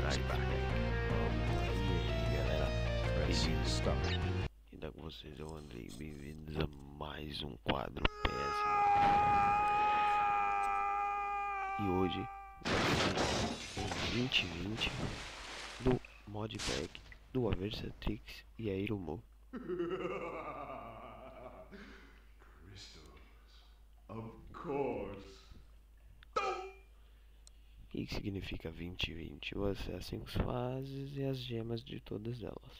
aí, galera, bem-vindos. Ainda com vocês, eu Andrei, bem-vindos a mais um quadro péssimo. E hoje vai ser um 2020 do modpack do Aversatrix e a Irumo. Crystals, of course. O que significa 2020? Você acessa as fases e as gemas de todas elas.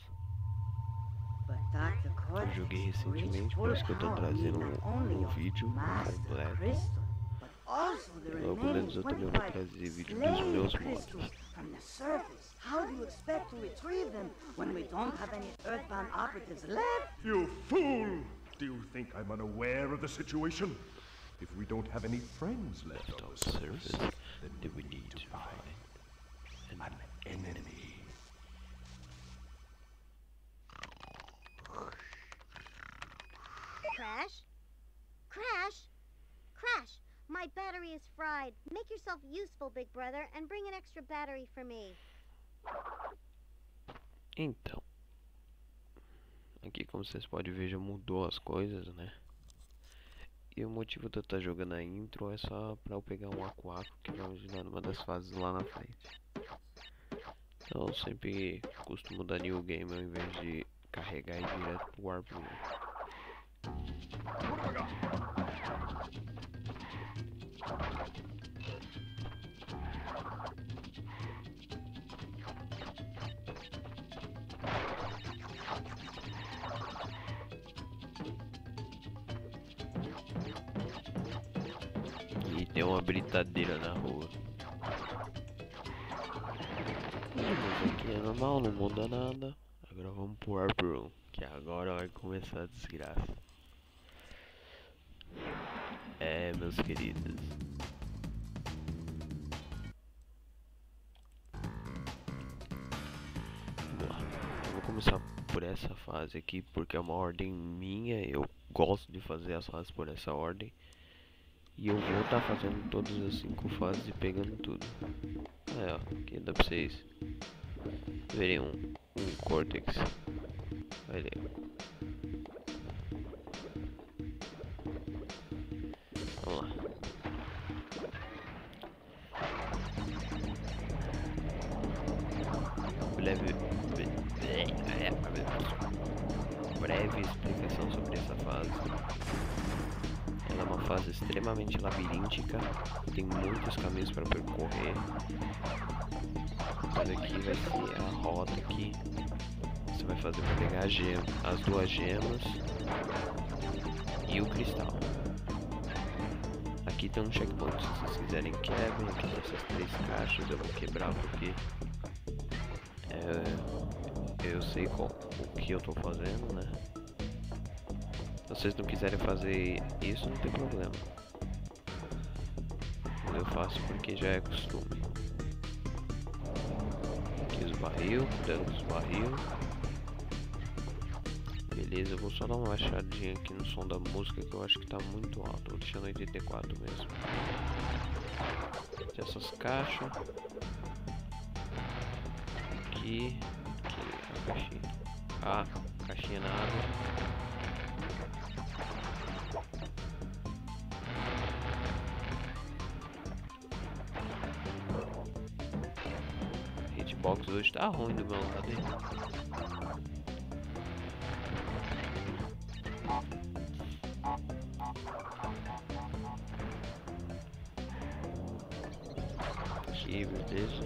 Eu joguei recentemente, por isso que eu tô trazendo um vídeo completo. Logo menos eu também vou trazer vídeo dos meus mods. How do you expect to retrieve them when we don't have any Earthbound operatives left? You fool! Do you think I'm unaware of the situation? If we don't have any friends left on the surface, then we need to find an enemy. Crash? Crash? Crash! My battery is fried. Make yourself useful, big brother, and bring an extra battery for me. Então, aqui como vocês podem ver já mudou as coisas, né? E o motivo de eu estar jogando a intro é só pra eu pegar um Aquaco que vai me ajudar numa das fases lá na frente. Então eu sempre costumo dar new game ao invés de carregar e ir direto pro Warp Room. E tem uma britadeira na rua. Mas aqui é normal, não muda nada. Agora vamos pro Warp Room, que agora vai começar a desgraça. É, meus queridos. Vamos lá. Eu vou começar por essa fase aqui, porque é uma ordem minha. Eu gosto de fazer as fases por essa ordem. E eu vou estar fazendo todas as 5 fases e pegando tudo. Aí, ó, aqui dá pra vocês verem um Cortex. Olha aí. Vamos lá. Breve explicação sobre essa fase. Ela é uma fase extremamente labiríntica, tem muitos caminhos para percorrer. Mas aqui vai ser a rota que você vai fazer para pegar as 2 gemas e o cristal. Aqui tem um checkpoint, se vocês quiserem quebrem. Aqui tem essas 3 caixas, eu vou quebrar porque eu sei o que eu tô fazendo, né? Se vocês não quiserem fazer isso, não tem problema. Eu faço porque já é costume. Aqui os barril, cuidado com os barril. Beleza, eu vou só dar uma baixadinha aqui no som da música que eu acho que tá muito alto. Vou deixando 84 mesmo. Tem essas caixas. Aqui a caixinha. Ah, caixinha na água. Hitbox hoje tá ruim do meu lado aí. Aqui, beleza.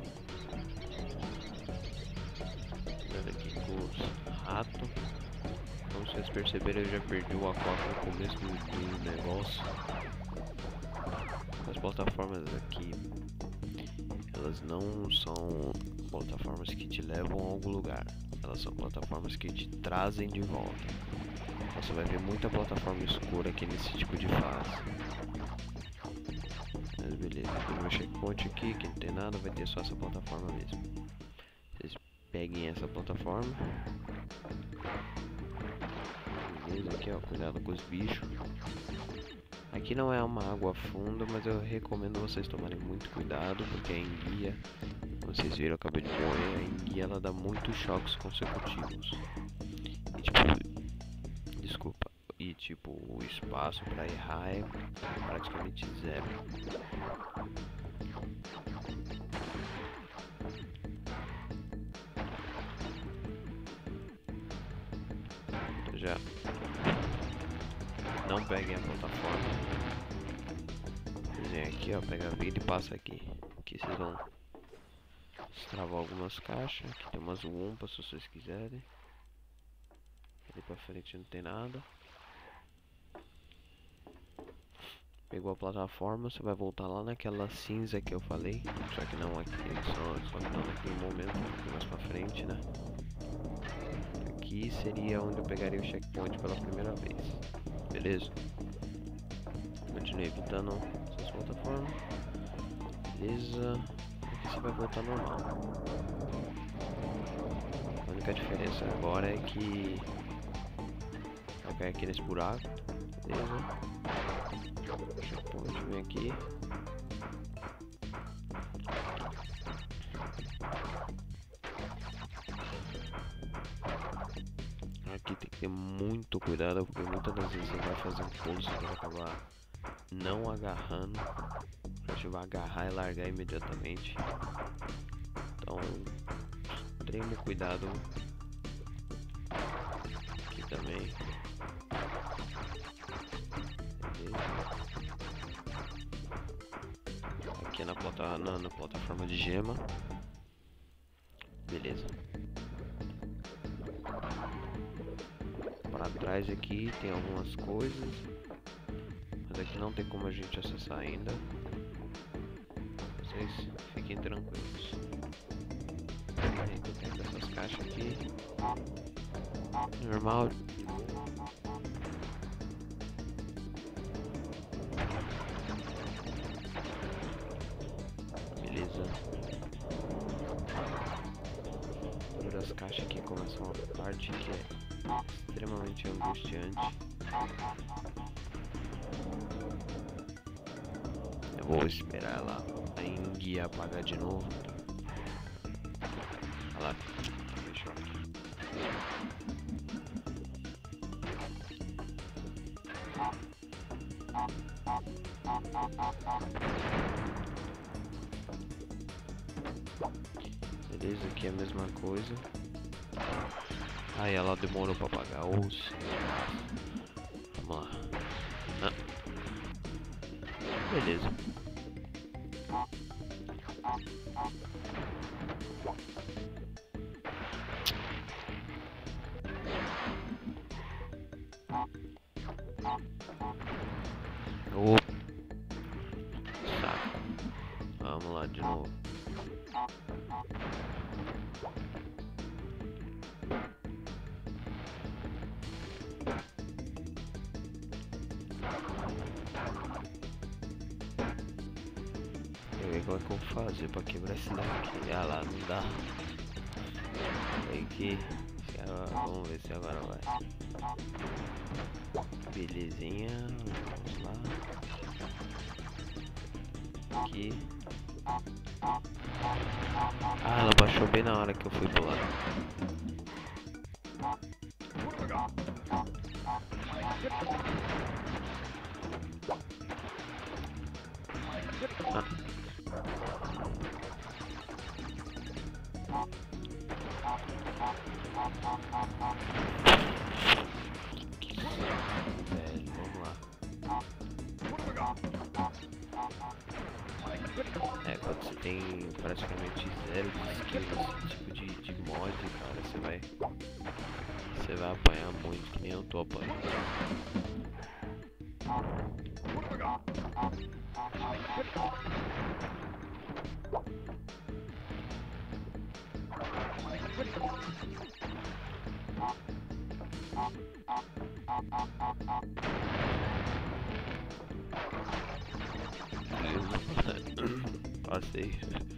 Olha aqui com os ratos. Como vocês perceberam, eu já perdi o Aquaco no começo do negócio. As plataformas aqui, elas não são plataformas que te levam a algum lugar. Elas são plataformas que te trazem de volta. Você vai ver muita plataforma escura aqui nesse tipo de fase. Mas beleza, tem meu checkpoint aqui, que não tem nada, vai ter só essa plataforma mesmo. Vocês peguem essa plataforma. Beleza, aqui ó, cuidado com os bichos. Aqui não é uma água funda, mas eu recomendo vocês tomarem muito cuidado, porque é em guia. Como vocês viram, eu acabei de morrer. E ela dá muitos choques consecutivos. E tipo, desculpa. E tipo, o espaço pra errar é praticamente zero. Então já não peguem a plataforma. Desenha aqui, ó, pega a vida e passa aqui. Aqui vocês vão destravar algumas caixas. Aqui tem umas umpas se vocês quiserem. Ali pra frente não tem nada. Pegou a plataforma, você vai voltar lá naquela cinza que eu falei. Só que não aqui, só que não naquele momento, mais pra frente, né? Aqui seria onde eu pegaria o checkpoint pela primeira vez. Beleza? Continue evitando essas plataformas. Beleza. Aqui você vai voltar normal. A única diferença agora é que vai cair aqui nesse buraco. Beleza? Checkpoint, vem aqui. Aqui tem que ter muito cuidado, porque muitas das vezes você vai fazer um pulo e você vai acabar não agarrando. A gente vai agarrar e largar imediatamente. Então, extremo cuidado aqui também. Aqui na plataforma de gema. Beleza. Para trás aqui tem algumas coisas, mas aqui não tem como a gente acessar ainda. Vocês fiquem tranquilos. Tem dessas caixas aqui. Normal. Beleza. Todas as caixas aqui começam uma parte que é extremamente angustiante. Eu vou esperar ela em guia apagar de novo. Olha lá. Fechou aqui. Beleza, aqui é a mesma coisa. Aí ela demorou pra apagar. Vamos lá. Beleza. Saco. Vamos lá de novo. Como é que eu vou fazer pra quebrar esse daqui? Ah lá, não dá. Tem que... Vamos ver se agora vai. Belezinha. Vamos lá. Aqui. Ah, ela baixou bem na hora que eu fui pular. Velho, vamos lá. Quando você tem praticamente zero de skill nesse tipo de mod, cara, você vai apanhar muito, que nem eu tô apanhando. Passei.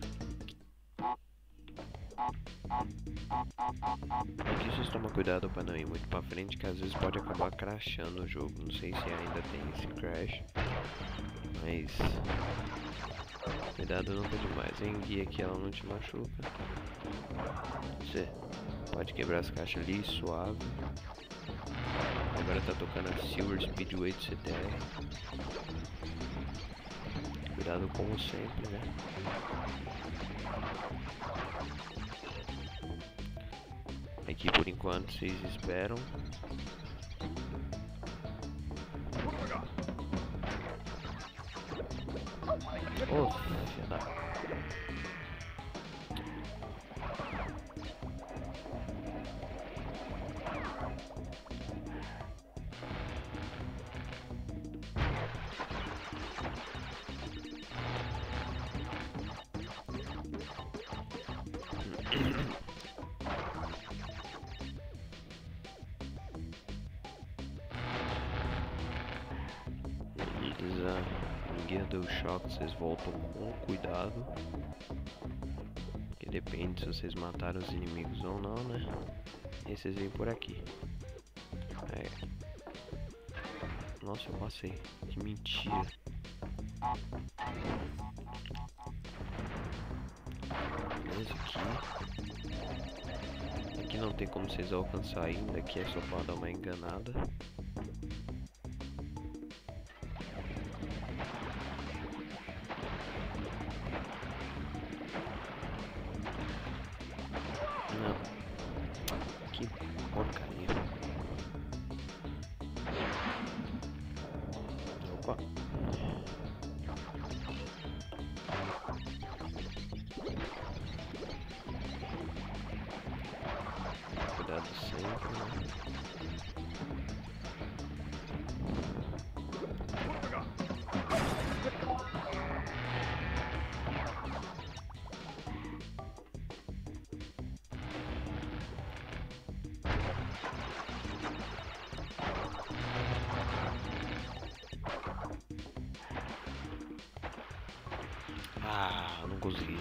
Aqui vocês tomam cuidado pra não ir muito pra frente, que às vezes pode acabar crashando o jogo. Não sei se ainda tem esse crash, mas Cuidado nunca demais, hein? Guia que ela não te machuca. Você pode quebrar as caixas ali, suave. Agora tá tocando a Silver Speedway do CTR. Cuidado como sempre, né? Aqui por enquanto vocês esperam. Oh, filha da... Ninguém deu choque, vocês voltam com cuidado. Que depende se vocês mataram os inimigos ou não, né? E vocês vêm por aqui. É. Nossa, eu passei. Que mentira. Beleza, aqui não tem como vocês alcançar ainda. Aqui é só pra dar uma enganada. Que porcaria. Opa. Cuidado sempre, né? Ah, não consegui.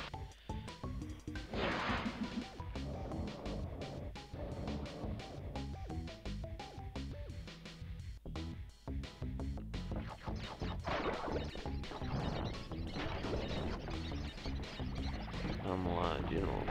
Vamos lá de novo.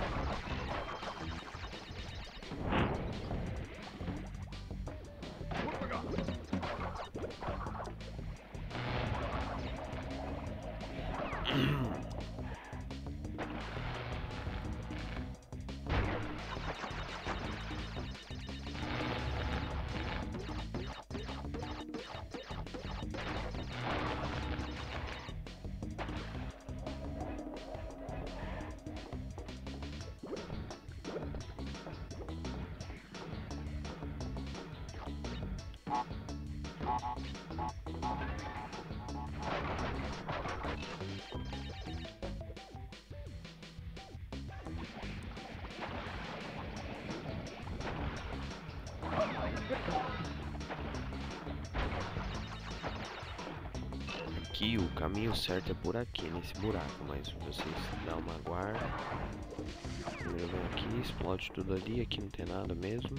Aqui o caminho certo é por aqui, nesse buraco, mas vocês dão uma guarda. Primeiro vem aqui, explode tudo ali, aqui não tem nada mesmo.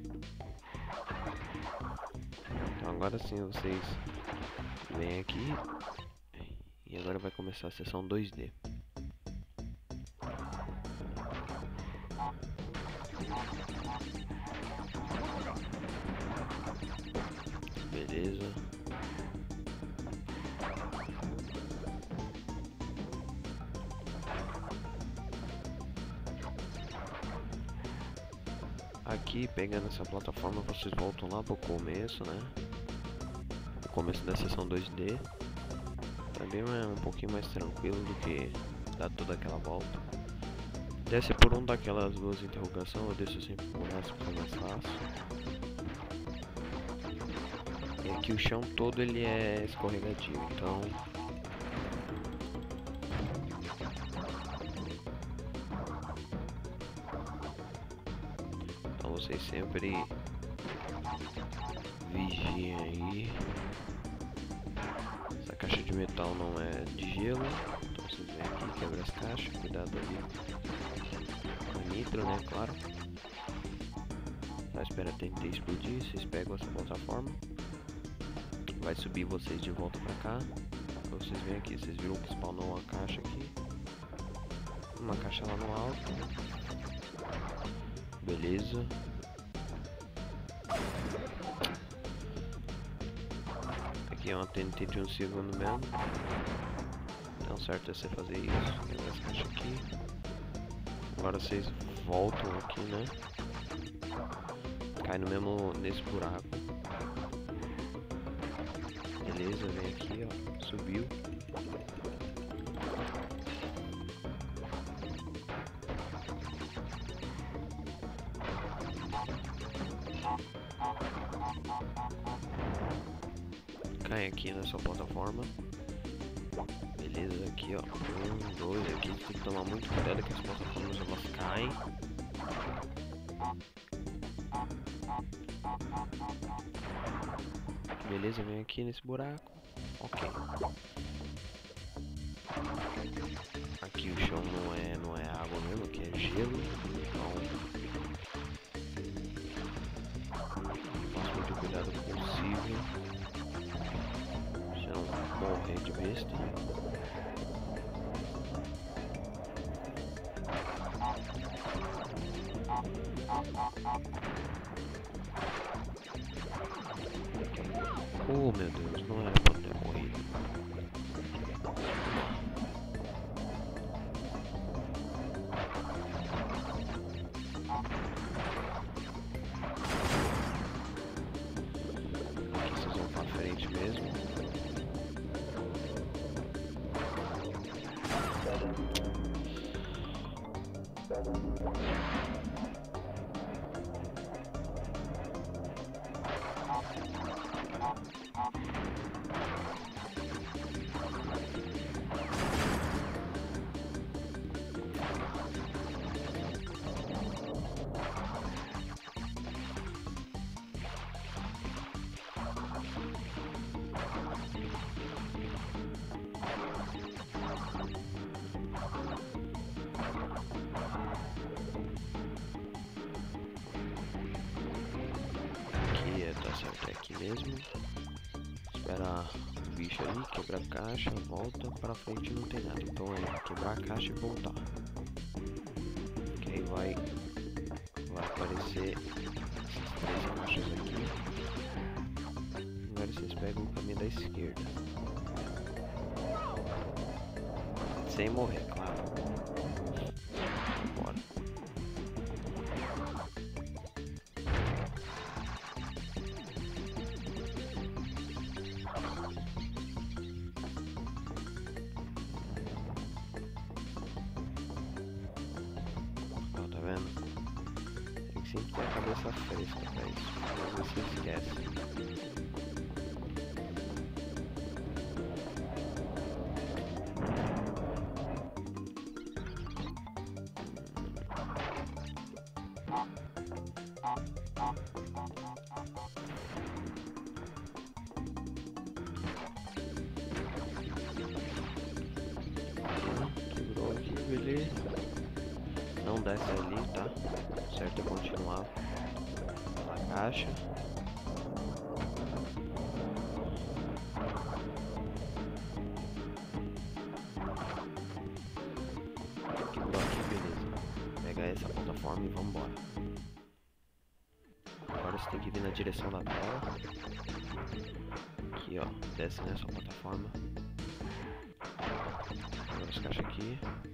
Então agora sim vocês vêm aqui e agora vai começar a sessão 2D. Beleza. Aqui, pegando essa plataforma, vocês voltam lá pro começo, né? O começo da sessão 2D. Também é um pouquinho mais tranquilo do que dar toda aquela volta. Desce por um daquelas duas interrogações, eu desço sempre por essa pra ficar mais fácil. E aqui o chão todo ele é escorregadio, então... Vocês sempre vigiem aí. Essa caixa de metal não é de gelo, então vocês vêm aqui, quebra as caixas, cuidado ali com nitro, né, claro. Só espera até explodir, vocês pegam essa plataforma, vai subir vocês de volta pra cá. Vocês vêm aqui, vocês viram que spawnou uma caixa aqui. Uma caixa lá no alto. Beleza. Aqui é uma TNT de 1 segundo mesmo. Então certo é você fazer isso. Tem essa caixa aqui. Agora vocês voltam aqui, né? Cai no mesmo, nesse buraco. Beleza, vem aqui, ó. Subiu. Cai aqui nessa plataforma. Beleza, aqui ó. 1, 2, aqui tem que tomar muito cuidado que as plataformas elas caem. Beleza, vem aqui nesse buraco. Ok. Aqui o chão não é água mesmo, aqui é gelo. Então faça muito cuidado possível. Você não morrer de besta. Oh meu Deus, não era pra ter morrido. Aqui vocês vão pra frente mesmo. Tá certo, é aqui mesmo. Esperar o bicho ali, quebrar a caixa, volta pra frente, não tem nada. Então é quebrar a caixa e voltar. Que aí vai aparecer essas 3 caixas aqui. Agora vocês pegam o caminho da esquerda. Sem morrer, claro. Bora. Sempre ter a cabeça fresca pra isso, às vezes você esquece. Quebrou aqui, beleza. Não desce ali, tá? Certo é continuar na caixa. Quebrou aqui, beleza. Pega essa plataforma e vambora. Agora você tem que vir na direção da tela. Aqui ó, desce nessa plataforma. Agora as caixas aqui.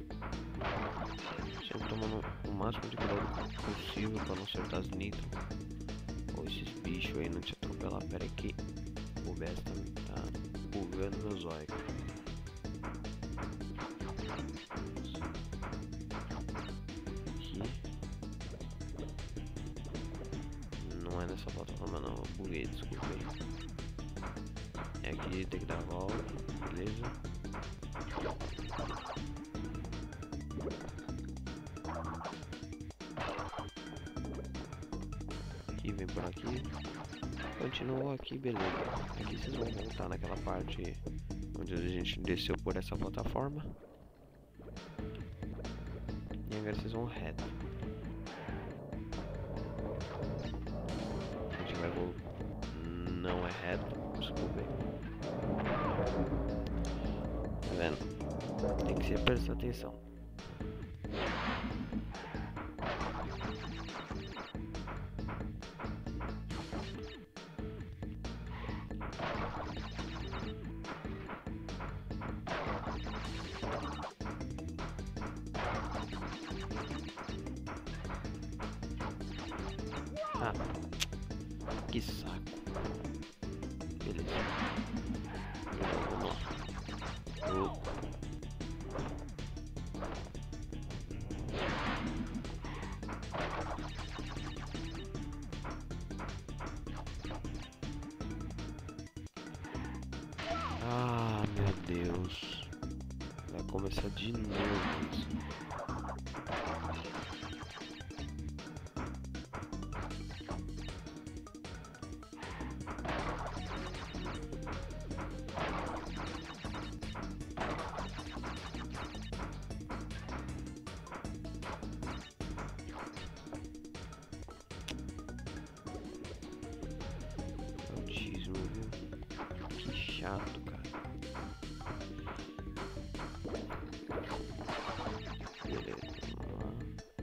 Sempre tomando o máximo de cuidado possível para não acertar as nitro. Ou esses bichos aí não te atropelar. Pera aí que o besta tá bugando meus olhos. Aqui. Não é nessa plataforma não, eu buguei, desculpa aí. É aqui, tem que dar a volta, beleza? Aqui, vem por aqui. Continuou aqui, beleza. Aqui vocês vão voltar naquela parte onde a gente desceu por essa plataforma. E agora vocês vão reto. A gente vai voltar. Não é reto, desculpa aí. vendo? Tem que ser prestar atenção. Ah, que saco. Beleza. Vamos lá. Ah, meu Deus. Vai começar de novo isso. Autismo, viu? Que chato, cara. Beleza, vamos lá.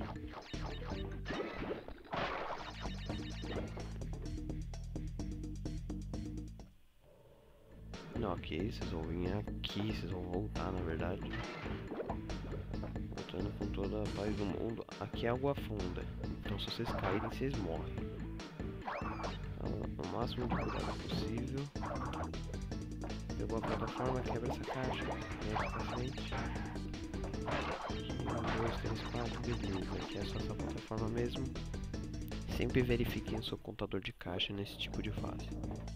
Não, ok, vocês vão vir aqui, vocês vão voltar, na verdade. Voltando com toda a paz do mundo. Aqui é água funda, então se vocês caírem, vocês morrem. Então, o máximo de cuidado possível. Pegou a plataforma, quebra essa caixa. Mexe pra frente. 1, 2, 3, 4, beleza. Aqui é só essa plataforma mesmo. Sempre verifiquem o seu contador de caixa nesse tipo de fase.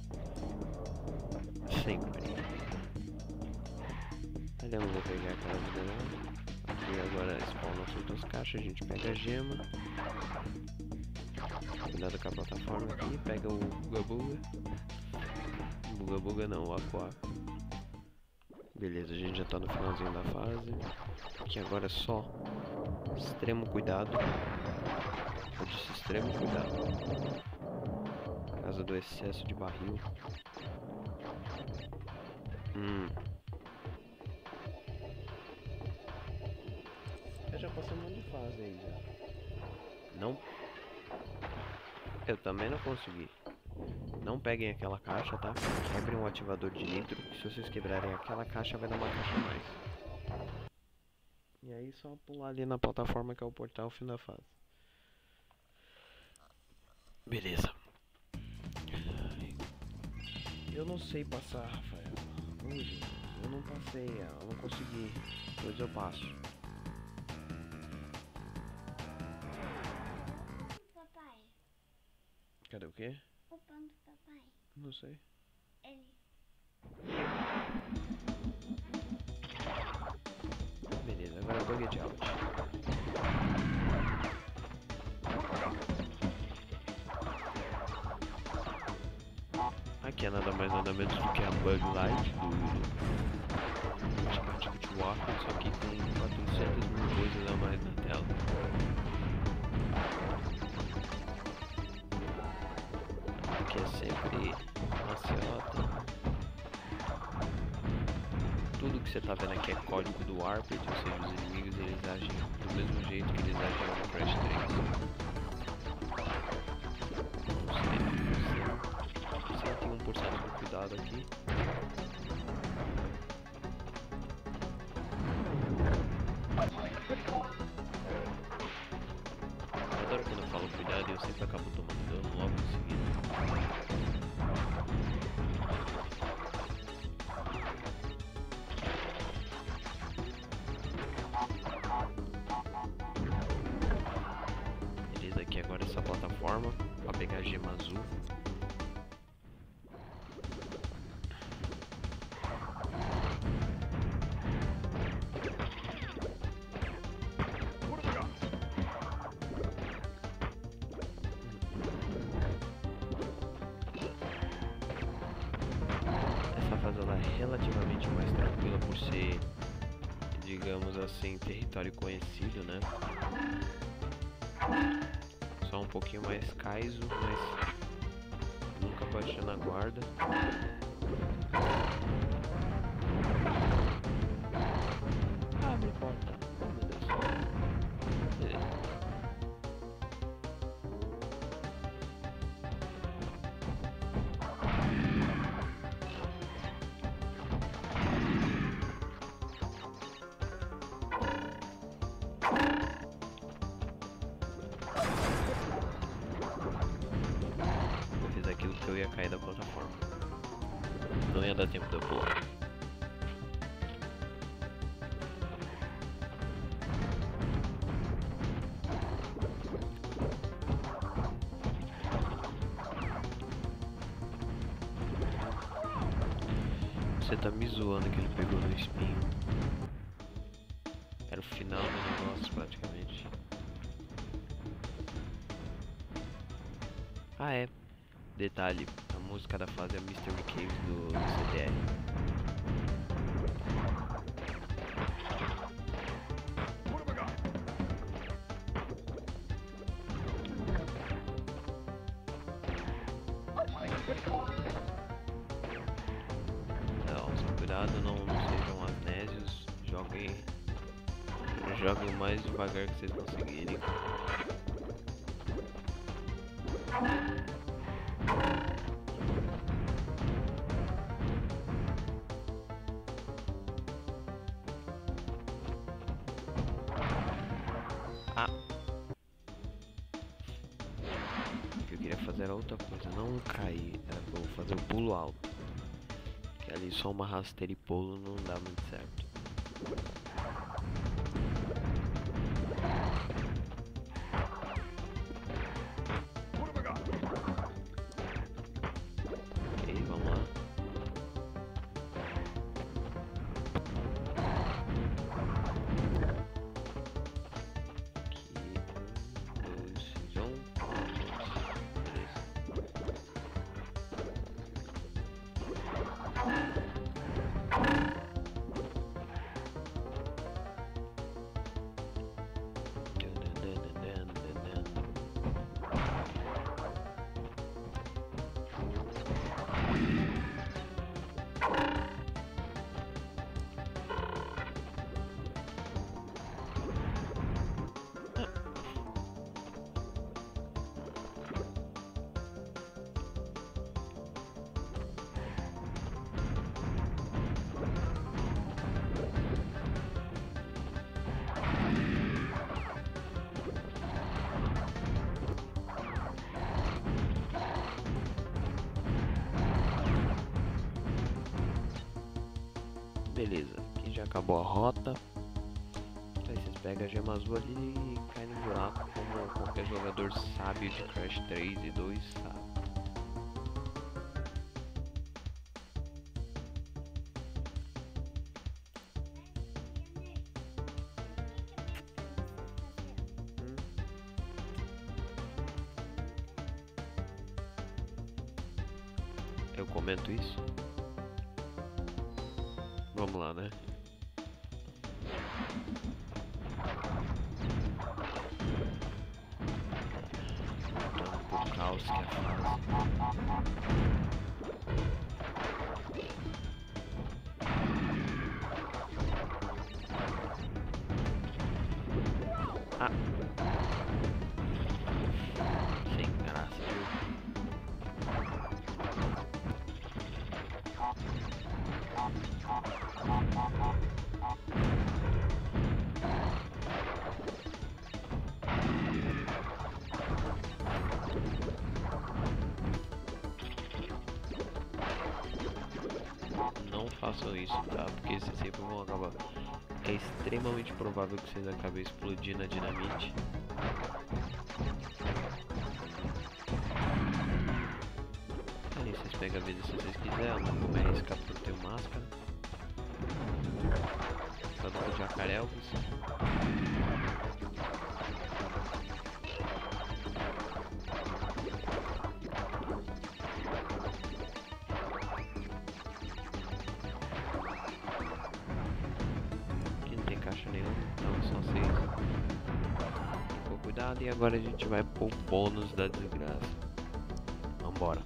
Sempre. Ali eu vou pegar aquela vida não. Aqui agora spawnam as outras caixas, a gente pega a gema. Cuidado com a plataforma aqui, pega o Buga Buga. Buga Buga não, o Aku Aku. Beleza, a gente já tá no finalzinho da fase. Aqui agora é só extremo cuidado. Eu disse extremo cuidado. Por causa do excesso de barril. Eu já passei um monte de fase aí já. Não. Eu também não consegui. Não peguem aquela caixa, tá? Quebrem um ativador de nitro. Se vocês quebrarem aquela caixa, vai dar uma caixa a mais. E aí só pular ali na plataforma que é o portal, fim da fase. Beleza. Eu não sei passar, Rafael. Hoje eu não passei, eu não consegui. Depois eu passo. Papai. Cadê o quê? O pão do papai. Não sei. Ele. Beleza, agora é buget out. Aqui é nada mais nada menos do que a Bug Light do Anti-Particle de Warp, só que tem 400 mil coisas a mais na tela. Aqui é sempre maciota. Tudo que você tá vendo aqui é código do Warp, ou seja, os inimigos eles agem do mesmo jeito que eles agiam no Crash 3. Tem 1% de cuidado aqui. Eu adoro quando eu falo cuidado e eu sempre acabo tomando dano logo em seguida. Beleza, aqui agora essa plataforma pra pegar a gema azul. Ela é relativamente mais tranquila por ser, digamos assim, território conhecido, né? Só um pouquinho mais Kaizo, mas nunca baixando a guarda. eu ia cair da plataforma. Não ia dar tempo de eu pular. Você tá me zoando que ele pegou no espinho. Era o final do negócio praticamente. Ah é, detalhe, a música da fase é Mystery Caves do CDR. Não, só cuidado, não sejam amnésios, joguem o mais devagar que vocês conseguirem. Ah! O que eu queria fazer era outra coisa, não cair, era pra eu fazer o pulo alto. Que ali só uma rasteira e pulo não dá muito certo. Ok, vamos lá. Beleza, aqui já acabou a rota. Aí vocês pegam a gema azul ali e caem no buraco, como qualquer jogador sábio de Crash 3 e 2 sabe. Eu comento isso? Vamos lá, né? Voltando pro caos que é a fase. Ah! Sem graça, viu? Não façam isso, tá? Porque vocês sempre vão acabar. É extremamente provável que vocês acabem explodindo a dinamite. Ali vocês pegam a vida se vocês quiserem, não vou me arriscar por ter máscara. Só do Jacaré Elvis. Caixa nenhuma, então só 6. Ficou cuidado e agora a gente vai pro bônus da desgraça. Vambora.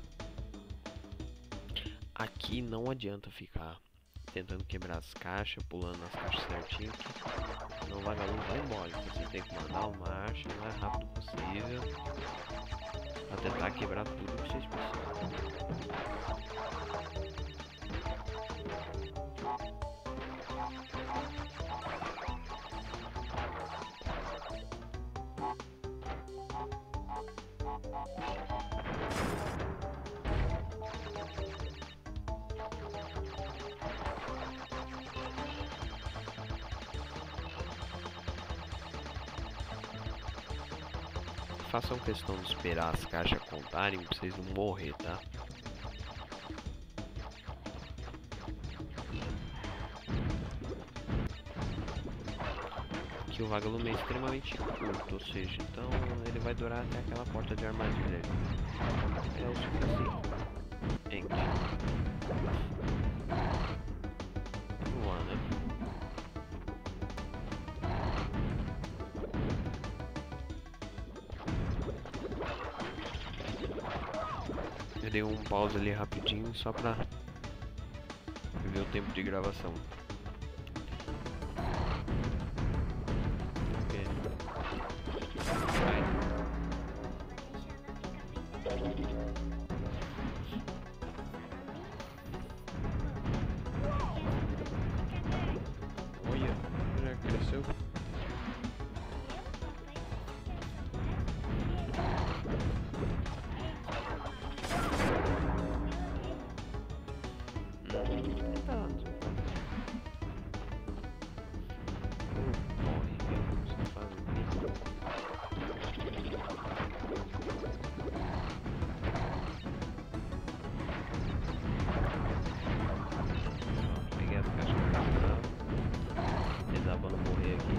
Aqui não adianta ficar tentando quebrar as caixas, pulando as caixas certinho, senão o vagalume vai embora. Você tem que mandar uma marcha o mais rápido possível pra tentar quebrar tudo que vocês precisam. Façam questão de esperar as caixas contarem pra vocês não morrer, tá? Que o vagalume é extremamente curto, ou seja, então ele vai durar até aquela porta de armadilha. É o suficiente. Vamos lá, né? Eu dei um pause ali rapidinho só pra ver o tempo de gravação. Olha, já cresceu. Peguei as caixas de cartão. Rezar pra não morrer aqui.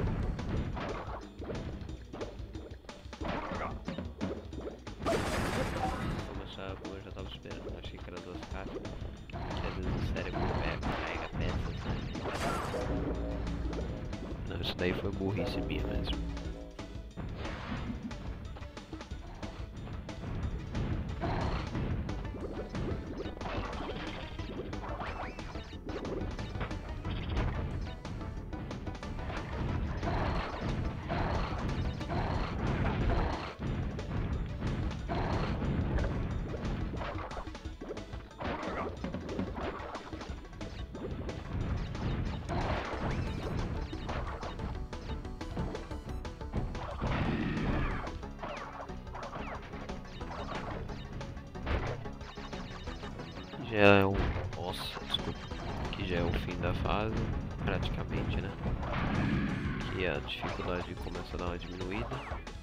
Como eu já tava esperando, achei que era 2 caixas. Que às vezes o cérebro carrega peças, né? Não, isso daí foi burrice minha mesmo. Já é o... Nossa, desculpa. Que já é o fim da fase, praticamente, né? Que a dificuldade começa a dar uma diminuída.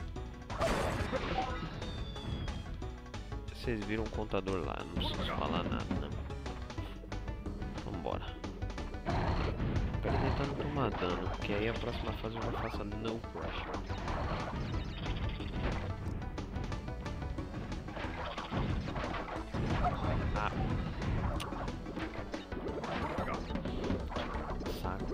Vocês viram o contador lá, não preciso falar nada, né? Vambora. Quero tentar não tomar dano, porque aí a próxima fase eu já faço no pressure. Ah. Saco.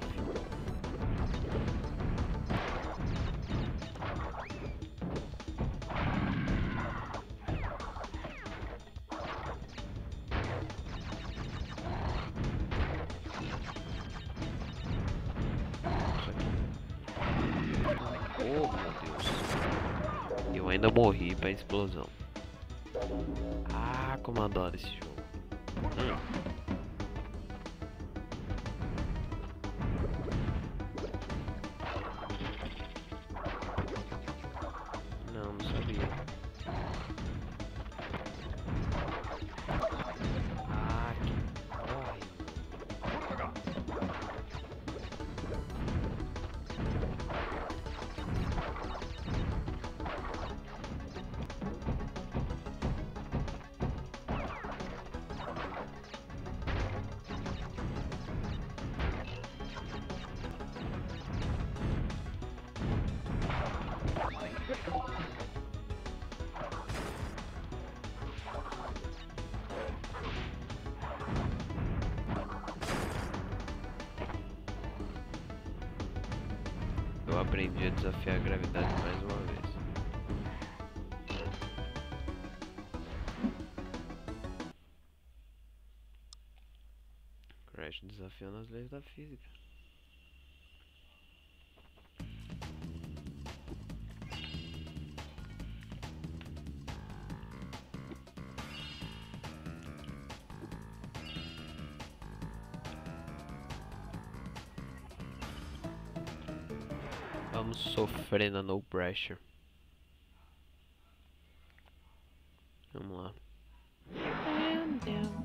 Oh, meu Deus. Eu ainda morri pra explosão. Ah, como eu adoro esse jogo. Não, não sabia. Ah, que corre. Eu aprendi a desafiar a gravidade mais uma vez. Crash desafiando as leis da física. Vamos sofrer na no pressure. Vamos lá. Calm down.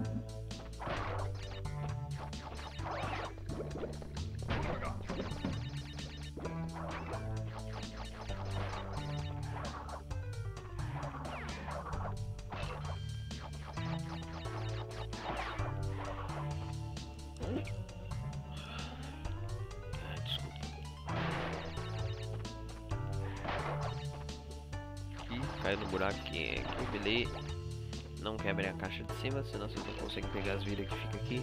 Caiu no buraquinho aqui, beleza. Não quebre a caixa de cima, senão vocês não conseguem pegar as vidas que fica aqui.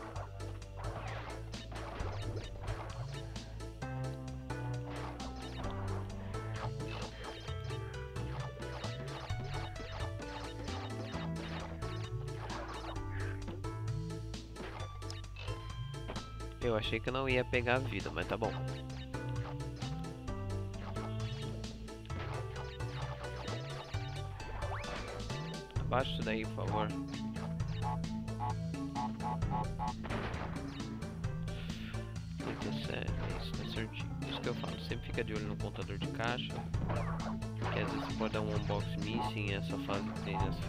Eu achei que eu não ia pegar a vida, mas tá bom. Abaixa isso daí, por favor. Isso tá certinho. Isso que eu falo, sempre fica de olho no contador de caixa. Porque às vezes você pode dar um unbox missing. Essa fase tem 200,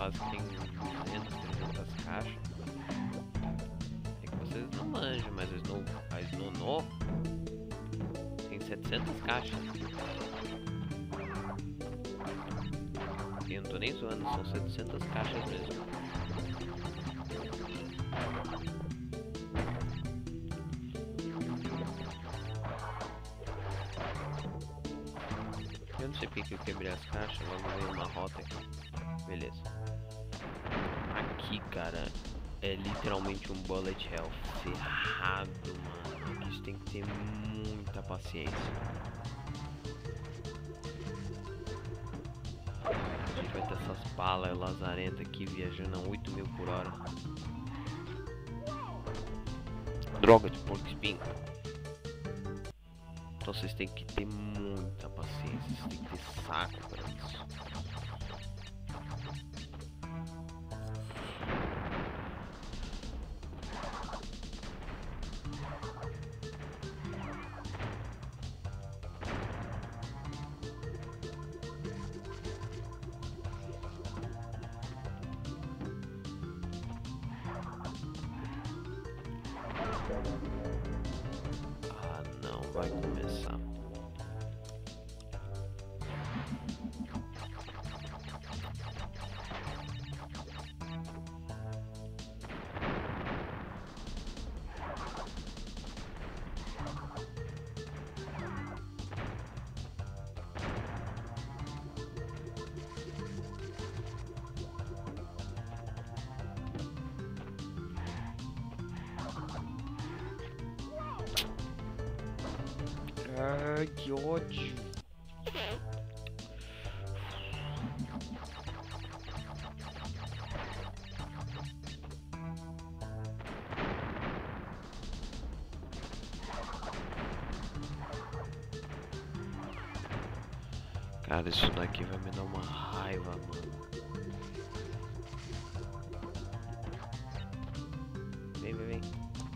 300 caixas. É que vocês não manjam, mas a Snow tem 700 caixas. Eu não tô nem zoando, são 700 caixas mesmo. Eu não sei porque que eu quebrei as caixas, logo veio uma rota aqui. Beleza. Aqui, cara, é literalmente um bullet hell ferrado, mano. Aqui você tem que ter muita paciência. A gente vai ter essas balas lazarentas aqui viajando a 8.000 por hora. Droga de porco espinho. Então vocês têm que ter muita paciência, vocês têm que ter saco para isso. Ah, não, vai começar. Ai, que ódio. Cara, isso daqui vai me dar uma raiva, mano. Vem, vem, vem.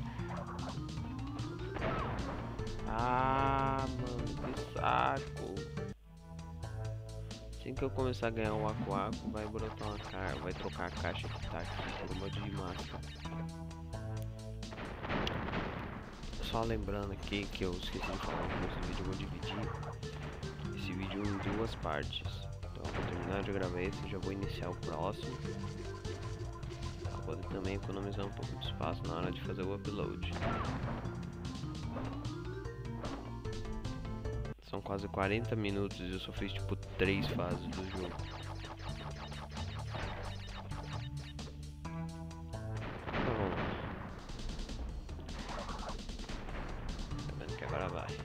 Ah, mano, que saco. Assim que eu começar a ganhar o Aku-Aku, vai brotar uma cara, vai trocar a caixa que tá aqui por uma de máscara. Só lembrando aqui que eu esqueci de falar que esse vídeo eu vou dividir esse vídeo em duas partes. Então eu vou terminar de gravar esse e já vou iniciar o próximo. Pra poder também economizar um pouco de espaço na hora de fazer o upload. São quase 40 minutos e eu só fiz tipo 3 fases do jogo. Então vamos lá. Tá vendo que agora vai.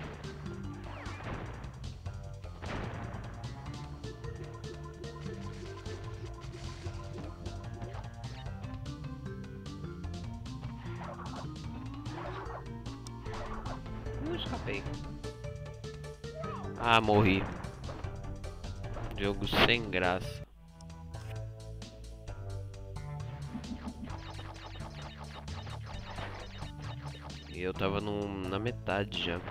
Escapei. Ah, morri. Jogo sem graça. E eu tava na metade já.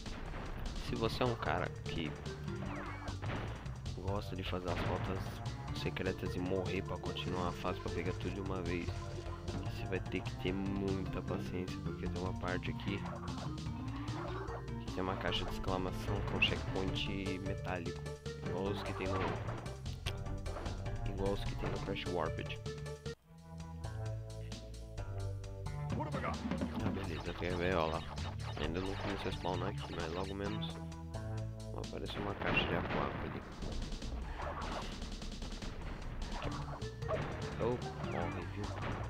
Se você é um cara que gosta de fazer as rotas secretas e morrer pra continuar a fase, pra pegar tudo de uma vez. Você vai ter que ter muita paciência, porque tem uma parte aqui que tem uma caixa de exclamação com um checkpoint metálico, igual os que tem no Crash Warped. Ah, beleza, quer ver, ó lá. Ainda não começou a spawnar aqui, mas logo menos vai aparecer uma caixa de aquário ali. Oh, morre, viu?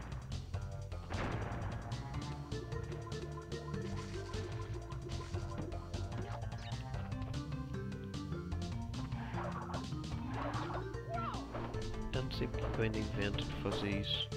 Eu não sei porque eu ainda invento de fazer isso.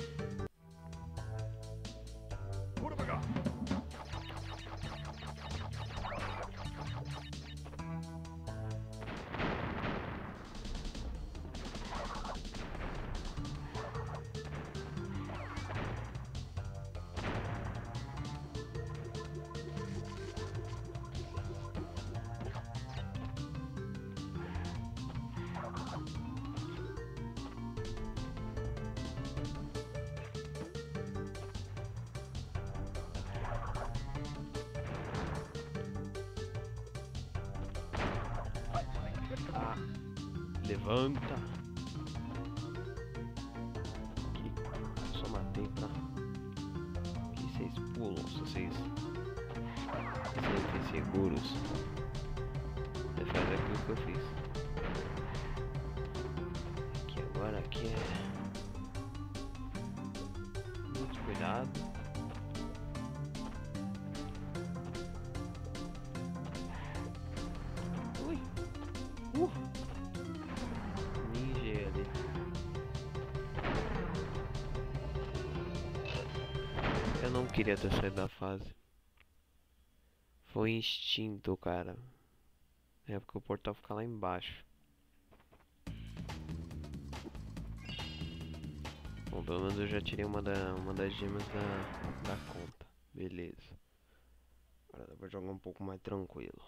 Levanta. Aqui. Só matei pra que vocês pulam, se vocês sentem seguros. Você faz aquilo que eu fiz. Aqui agora, aqui é muito cuidado. Ui. Eu não queria ter saído da fase. Foi instinto, cara. É porque o portal fica lá embaixo. Bom, pelo menos eu já tirei uma das gemas da conta. Beleza. Agora dá pra jogar um pouco mais tranquilo.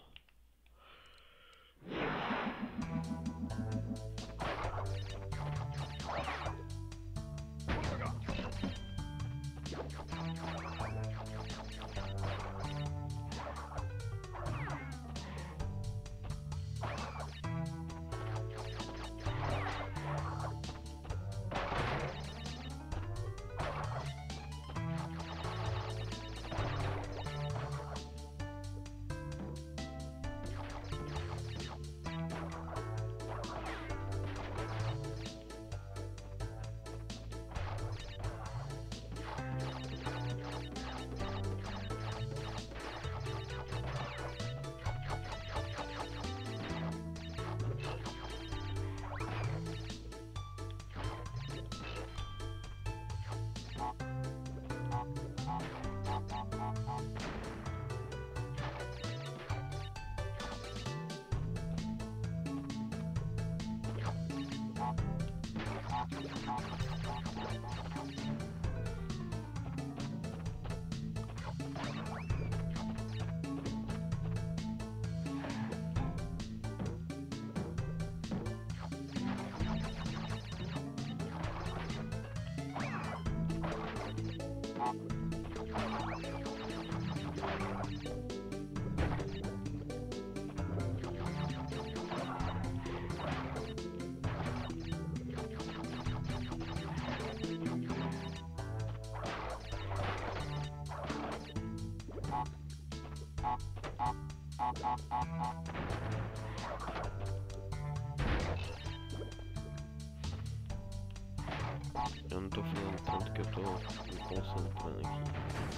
Eu não tô falando tanto que eu tô me concentrando aqui.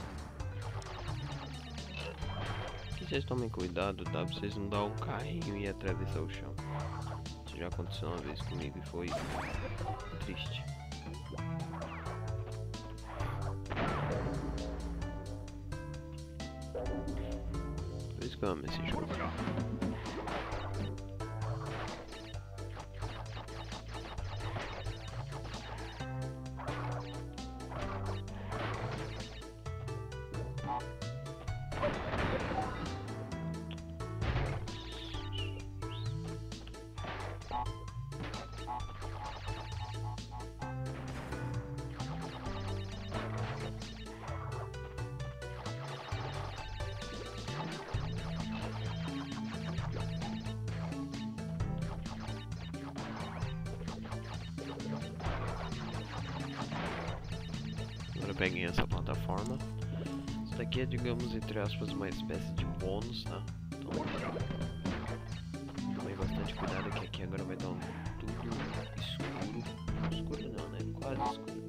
E vocês tomem cuidado, tá? Pra vocês não dar um carrinho e atravessar o chão. Isso já aconteceu uma vez comigo e foi triste. Por isso que eu amo esse jogo. Agora peguem essa plataforma. Isso daqui é, digamos, entre aspas, uma espécie de bônus, tá? Então, tomem bastante cuidado que aqui agora vai dar um tudo escuro. Escuro não, né? Quase escuro.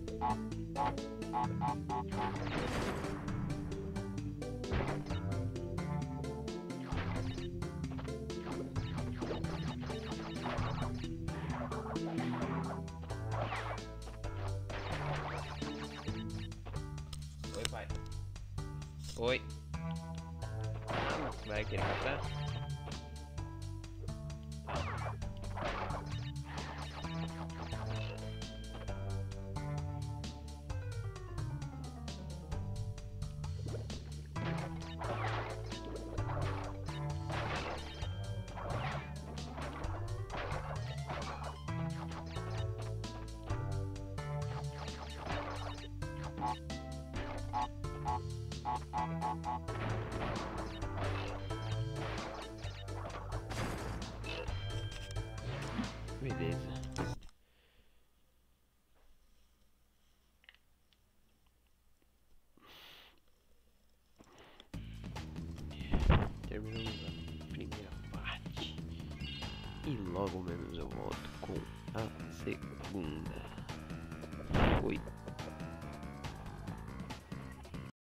Oi, pai. Oi. Vai querer café? Beleza. Terminamos a primeira parte. E logo menos eu volto com a segunda. Fui.